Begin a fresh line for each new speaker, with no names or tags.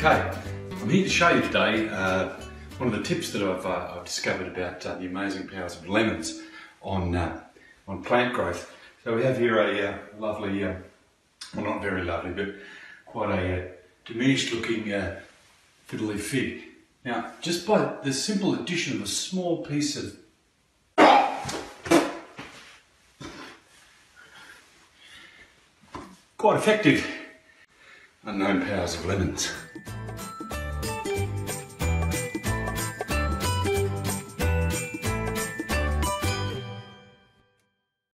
Okay, I'm here to show you today one of the tips that I've discovered about the amazing powers of lemons on plant growth. So we have here a lovely, well, not very lovely, but quite a diminished looking fiddly fig. Now, just by the simple addition of a small piece of quite effective unknown powers of lemons.